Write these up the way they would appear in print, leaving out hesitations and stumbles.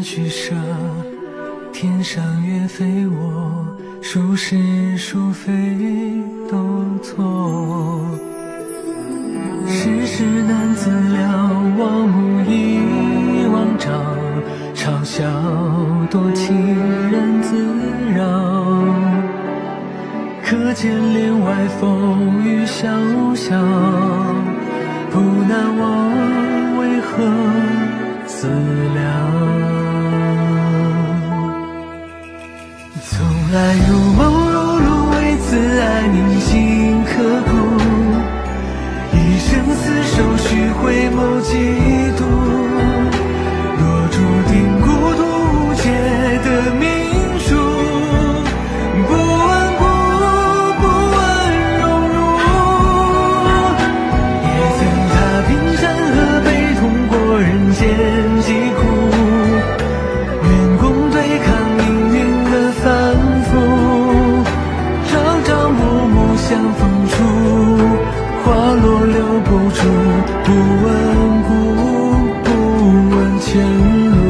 成虚设，天上月非我，孰是孰非都错。世事难自量，望目一望照，嘲笑多情人自扰。可见帘外风雨萧萧，不难忘为何思量。从来如梦如露，为此爱铭心刻骨，一生厮守，须回眸几度。若注定孤独无解的命数，不问故，不问荣辱，也曾踏冰山河，悲痛过人间疾苦。愿共对抗命运的反复，朝朝暮暮相逢处，花落留不住，不问故，不问前路。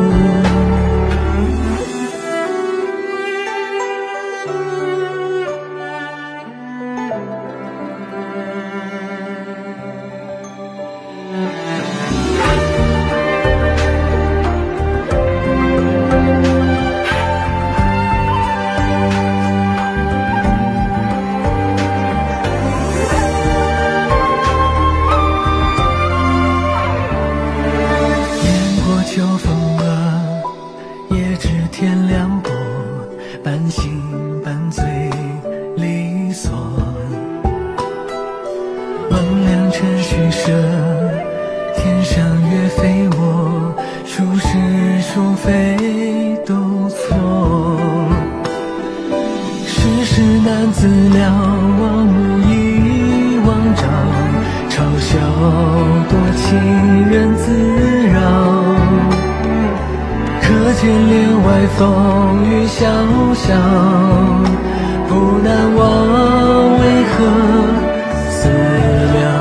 秋风了，也知天凉薄，半醒半醉离索。望良辰虚设，天上月非我，孰是孰非都错。世事难自量，望目一望照，嘲笑多情人自扰。可见帘外风雨萧萧，不难忘为何思量。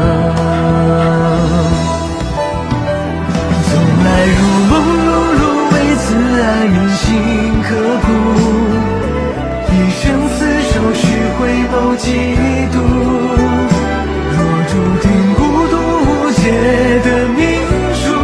从来如梦如露，为此爱铭心刻骨，一生厮守，须回眸几度。若注定孤独无解的命数，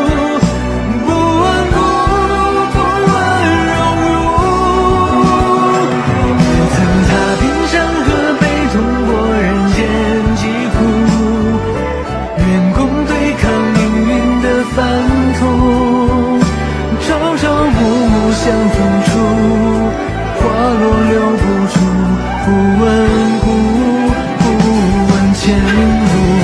相逢处，花落留不住，不问故，不问前路。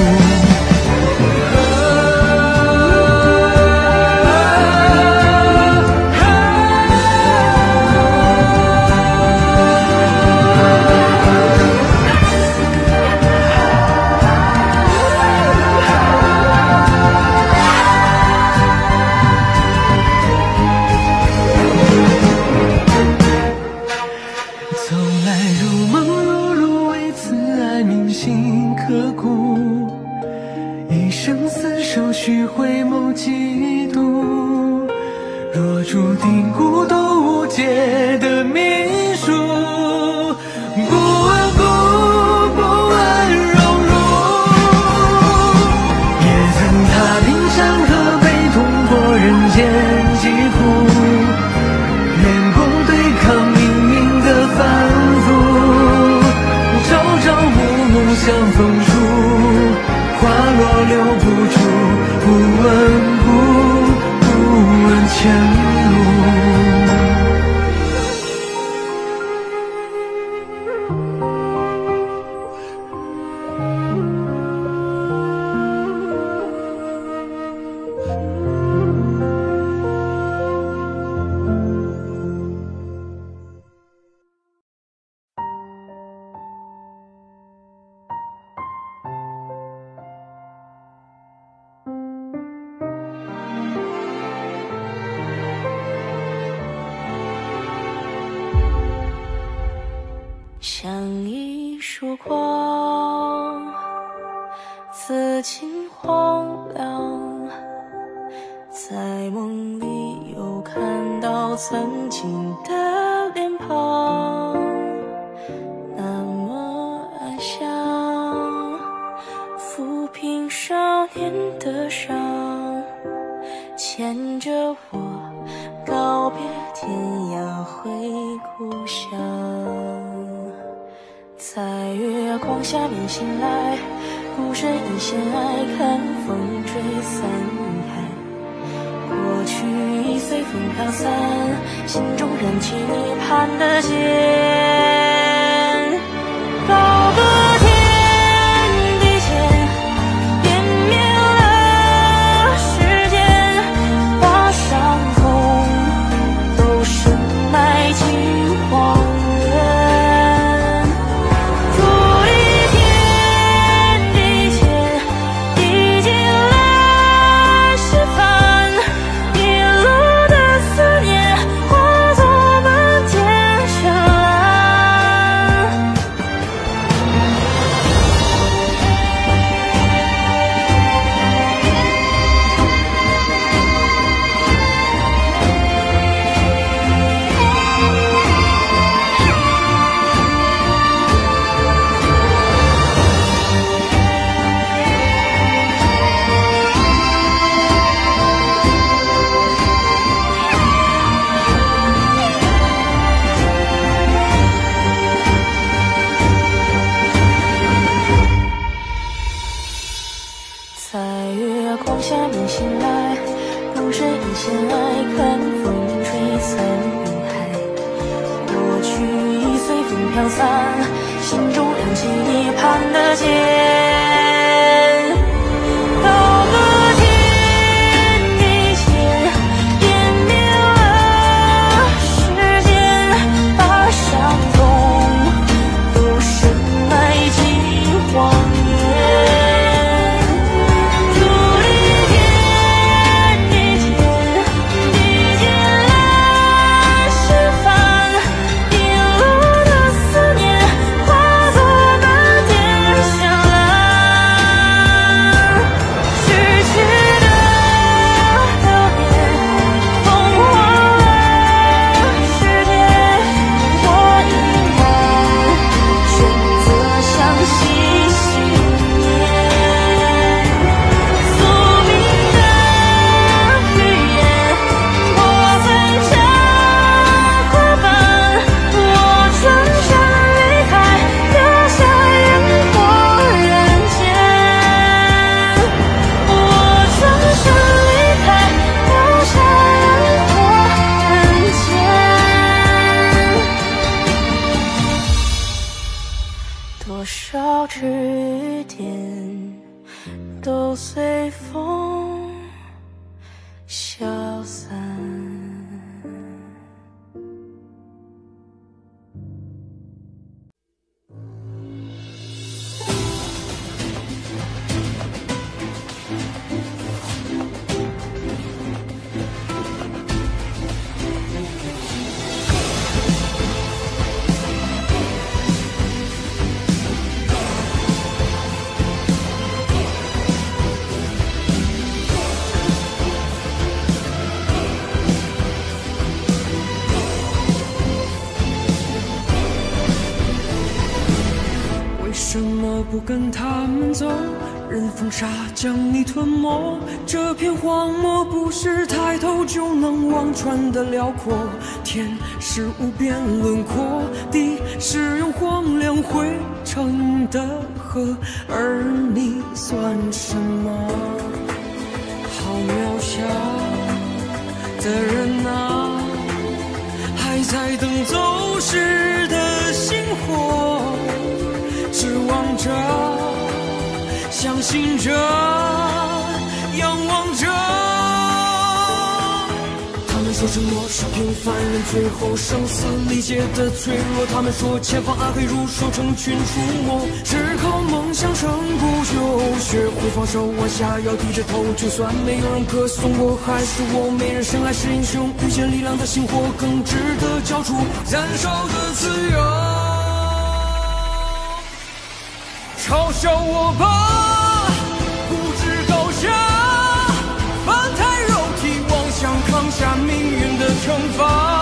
刻骨，一生厮守，须回眸几度。若注定孤独无解的命数，不问故，不问荣辱，也曾踏冰山河，悲痛过人间疾苦。愿共对抗命运的反复，朝朝暮暮相逢处，花落留不住，不问故，不问前路。 像一束光，此情荒凉，在梦里有到曾经的脸庞，那么安详，抚平少年的伤，牵着我告别天涯回故乡。在月光下面醒来，孤身一线爱，看风吹散云海。过去已随风飘散，心中燃起你盼的箭。高歌天地间，湮灭了时间，把伤痛都深埋进荒原。伫立天地间，历尽了心烦，一路的思念化作漫天绚烂。在月光下面醒来，孤身一线爱，看风吹散云海。过去已随风飘散，心中燃起你盼的箭。高歌天地间，湮灭了时间，把伤痛都深埋进荒原。多少支点都随风消散。 为什么不跟他们走？任风沙将你吞没。这片荒漠不是抬头就能望穿的辽阔，天是无边轮廓，地是用荒凉汇成的河，而你算什么？好渺小的人啊，还在等走时的星火，指望着，相信着，仰望着。他们说沉默是平凡人最后生死理解的脆弱。他们说前方暗黑如手，成群出没，只靠梦想撑不就学会放手，弯下腰低着头，就算没有人歌颂我，还是我。没人生来是英雄，遇见力量的星火，更值得交出燃烧的自由。嘲笑我吧，不知高下，翻太肉体，妄想扛下命运的惩罚。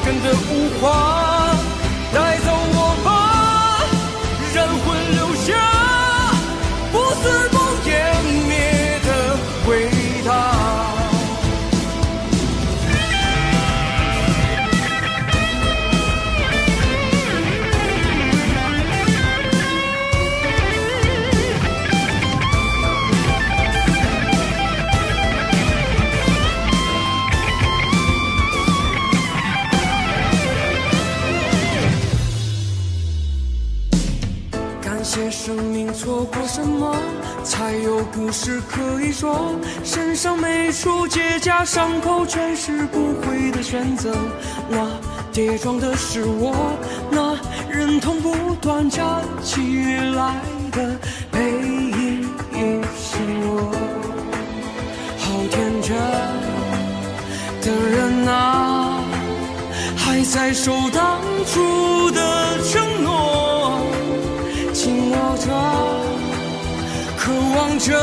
根的无花，带走我吧，燃魂留下不死不湮灭的伟大。感谢生命错过什么，才有故事可以说。身上每处结痂伤口，全是不悔的选择。那跌撞的是我，那忍痛不断站起来的背影也是我。好天真的人啊，还在守当初的承诺，紧握着，渴望着，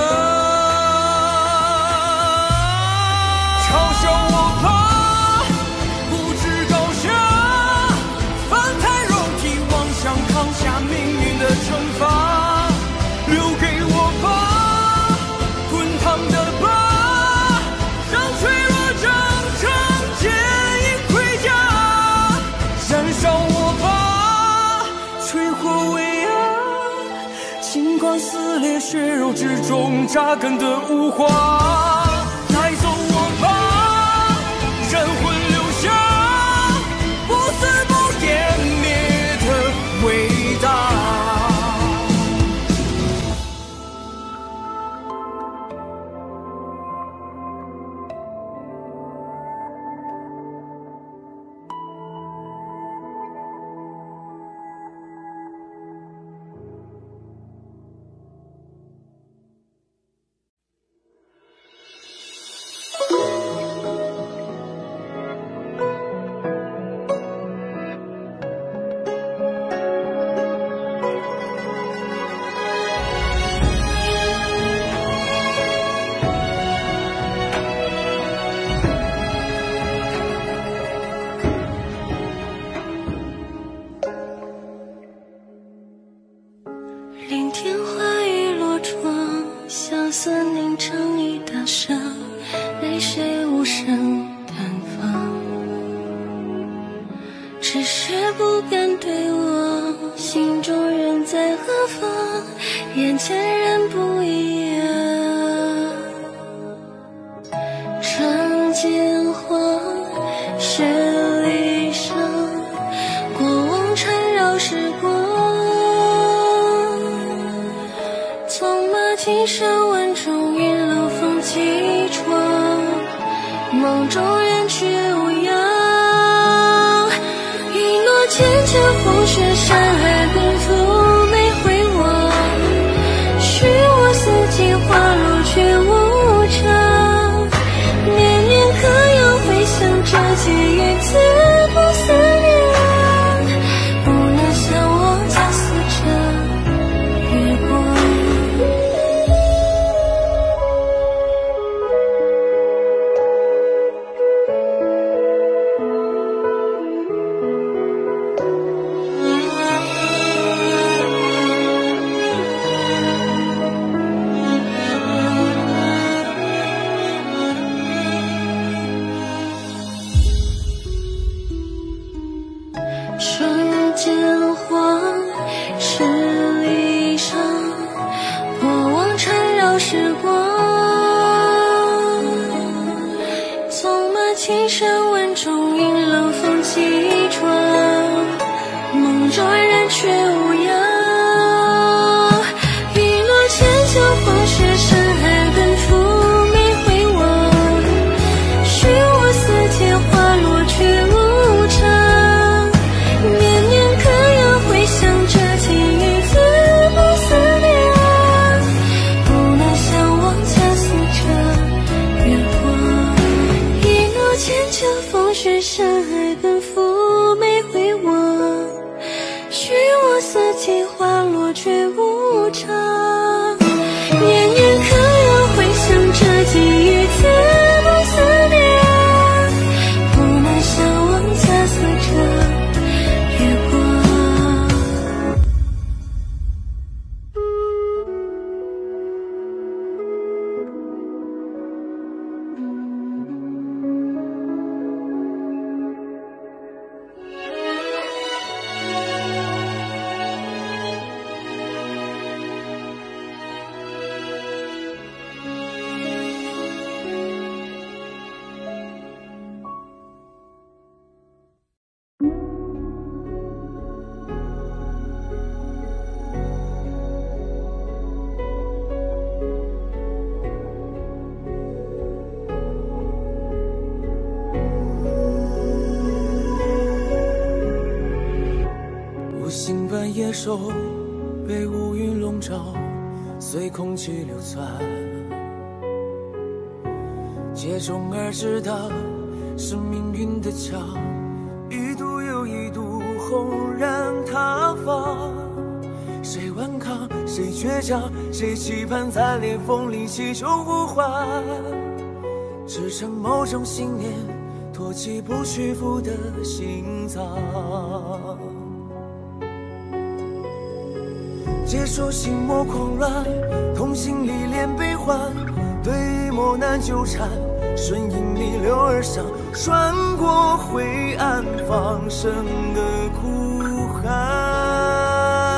嘲笑我吧，不知高下，翻太肉体，妄想扛下命运的惩罚，留给我吧，滚烫的疤，让脆弱长成坚硬盔甲，燃烧我吧，摧毁为爱，尽管撕裂血肉之中扎根的无花，带走我吧，燃魂留下不死不湮灭的伟大。 聆听花雨落窗，相思凝成一道伤，泪水无声淡放。只是不敢对望，心中人在何方？眼前人不一样。窗间花是离殇，过往缠绕时光。纵马青山万重云，冷风起窗，梦中人却无恙。云落千秋风雪，山海奔赴没回望。许我四季花落却无常，年年可有回响，这结一次不思量，不能相忘，相思着月光。窗间花是离殇，过往缠绕时光。纵马青山万重云，冷风起窗，梦中人却无恙。云落千秋风雪，山海奔赴没回望。许我四季花落却无常，年年可有回响，这情一字不思量，不能相忘。 手被乌云笼罩，随空气流窜。接踵而至的是命运的墙，一度又一度轰然塌方。谁顽抗，谁倔强，谁期盼在裂缝里祈求呼唤，支撑某种信念，托起不屈服的心脏。接受心魔狂乱，痛心历练悲欢，对于磨难纠缠，顺应逆流而上，穿过灰暗，放声的哭喊。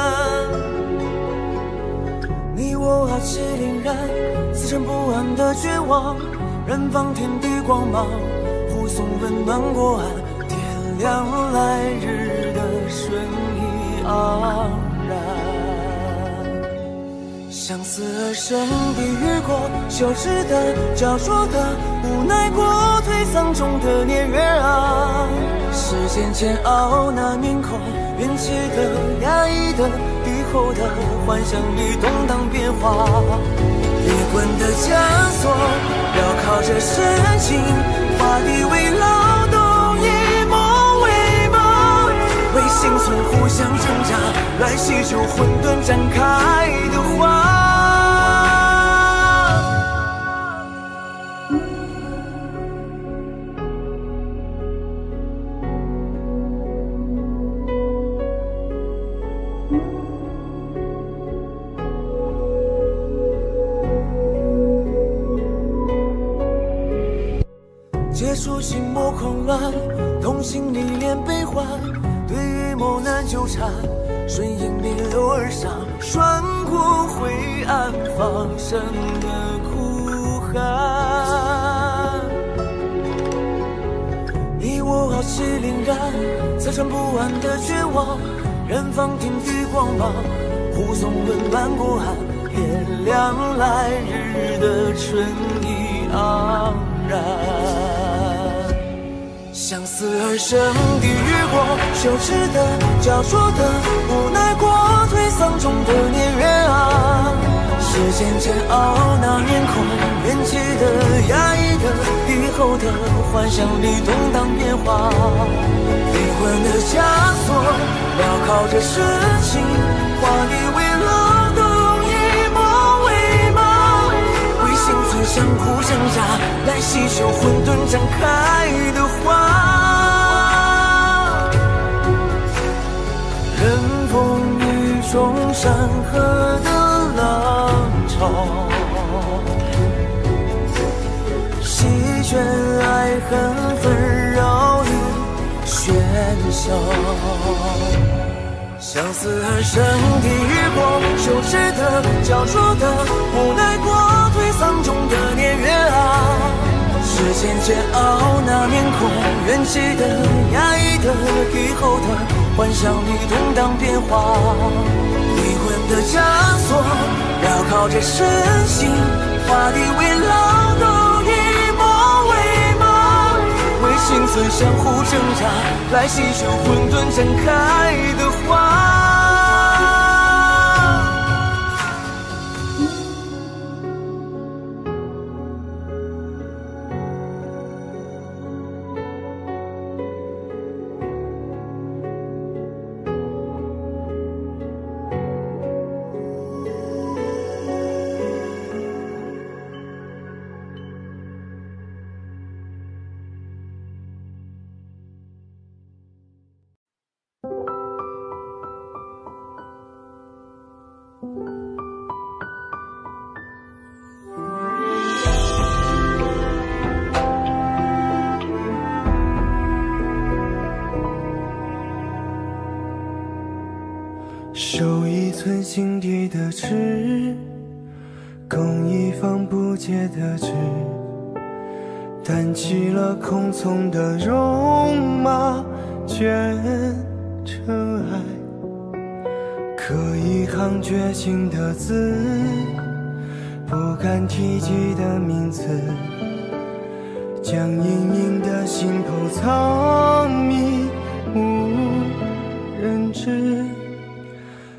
你我傲气凛然，自沉不安的绝望，燃放天地光芒，护送温暖过岸，点亮来日的顺意盎然。相思而生的雨过，羞耻的、焦灼的、无奈过，颓丧中的年月啊，时间煎熬那面孔，怨气的、压抑的、敌后的幻想里动荡变化。灵魂的枷锁，镣铐着深情，画地为牢，都以梦为梦，为幸存互相挣扎，来洗救混沌展开的花。结束心魔狂乱，痛心历练悲欢，对于磨难纠缠，顺应逆流而上，穿过灰暗，放声的哭喊。你我傲气凛然，自沉不安的绝望，燃放天地光芒，护送温暖过岸，点亮来日的春意盎然。相思而生的雨过，羞耻的、焦灼的、无奈过，颓丧中的年月啊，时间煎熬那面孔，怨气的、压抑的、敌后的幻想里动荡变化。灵魂的枷锁，镣铐着深情，画地为牢，都以梦为梦，为幸存相互挣扎，来洗救混沌展开的花。任风雨中山河的浪潮，席卷爱恨纷扰与喧嚣。相思而生的雨过，羞耻的、焦灼的、无奈过，颓丧中的年月啊，时间煎熬那面孔，怨气的、压抑的、敌后的幻想里动荡变化。灵魂的枷锁，镣铐着深情，画地为牢，都以梦为梦，为幸存相互挣扎，来洗救混沌展开的花。 守一寸心底的痴，共一方不解的痴，担起了空从的戎马，卷尘埃，刻一行绝情的字，不敢提及的名字，将隐隐的心头藏匿，无人知。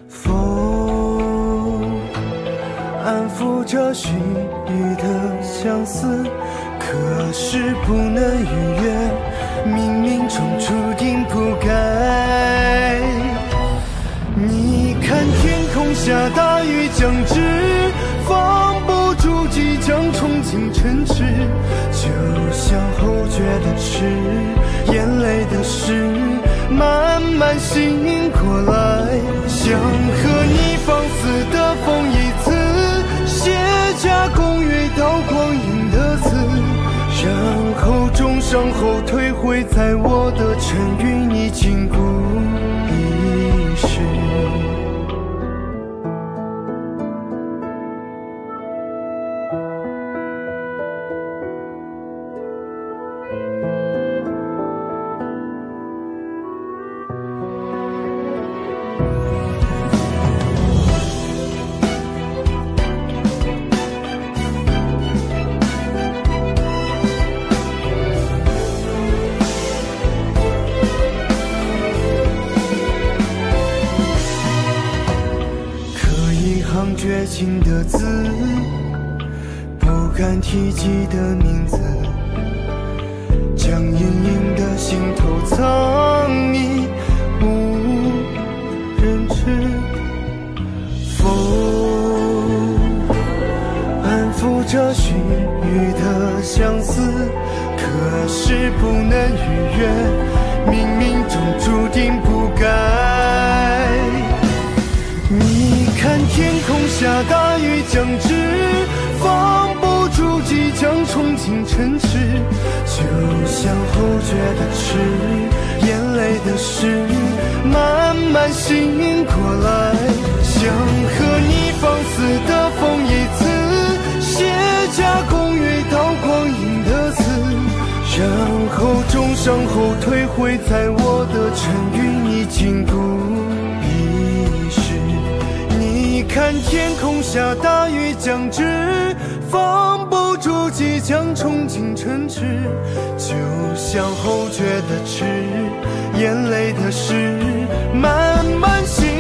安抚着须臾的相思，可是不能逾越，冥冥中注定不该。你看天空下大雨将至，放不住即将冲进城池，就像后觉的痴，眼泪的湿，慢慢醒过来，想和你放肆的疯一次，卸甲公约到光阴的字，然后重伤后退回，在我的尘与你禁锢一世。绝情的字，不敢提及的名字，将隐隐的心头藏匿，无人知否？安抚着须臾的相思，可是不能逾越，冥冥中注定不该。你看天空下大雨将至，放不住即将冲进城池，就像后觉的痴，眼泪的湿，慢慢醒过来，想和你放肆的疯一次，卸甲公约到光阴的字，然后重伤后退回，在我的尘与你禁锢一世。你看天空下大雨将至，放不住即将冲进城池，就像后觉的痴，眼泪的湿，慢慢醒